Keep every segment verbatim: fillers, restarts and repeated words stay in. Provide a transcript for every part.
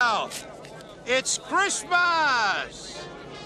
It's Christmas!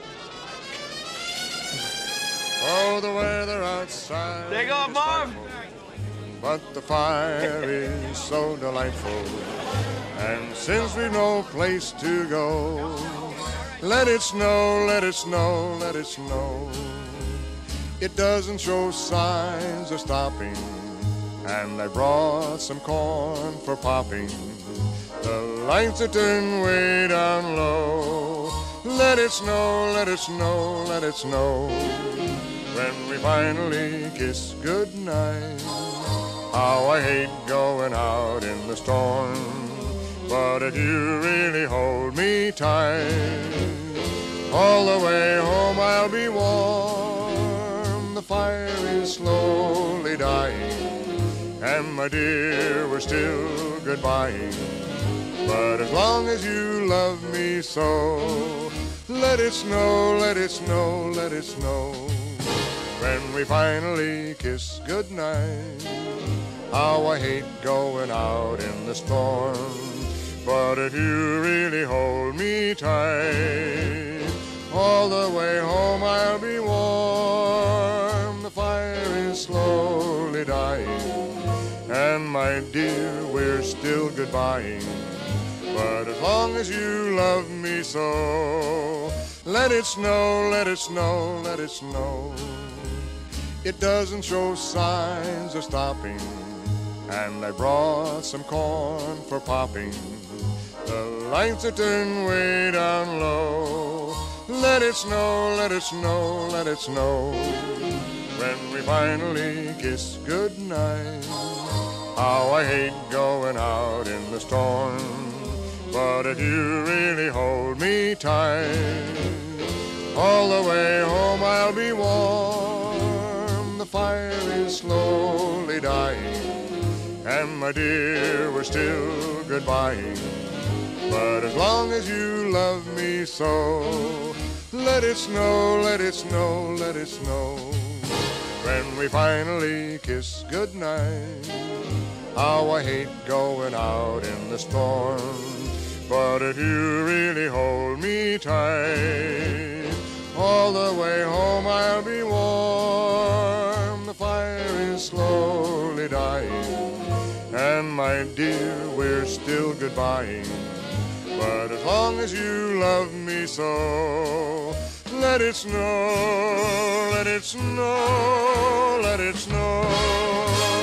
Oh, the weather outside. Take off, Mom! But the fire is so delightful. And since we've no place to go, let it snow, let it snow, let it snow. It doesn't show signs of stopping. And I brought some corn for popping. The lights are turned way down low. Let it snow, let it snow, let it snow. When we finally kiss goodnight. How I hate going out in the storm. But if you really hold me tight, all the way home I'll be warm. The fire is slowly dying. And my dear, we're still goodbying. But as long as you love me so, let it snow, let it snow, let it snow. When we finally kiss goodnight, how I hate going out in the storm. But if you really hold me tight, all the way home I'll be warm. The fire is slowly dying. And my dear, we're still goodbying. But as long as you love me so, let it snow, let it snow, let it snow. It doesn't show signs of stopping. And I brought some corn for popping. The lights are turned way down low. Let it snow, let it snow, let it snow. When we finally kiss goodnight. How I hate going out in the storm. But if you really hold me tight, all the way home I'll be warm. The fire is slowly dying. And my dear, we're still goodbying. But as long as you love me so, let it snow, let it snow, let it snow. When we finally kiss goodnight. How I hate going out in the storm. But if you really hold me tight, all the way home I'll be warm. The fire is slowly dying. And my dear, we're still goodbying. But as long as you love me so, let it snow, let it snow, let it snow.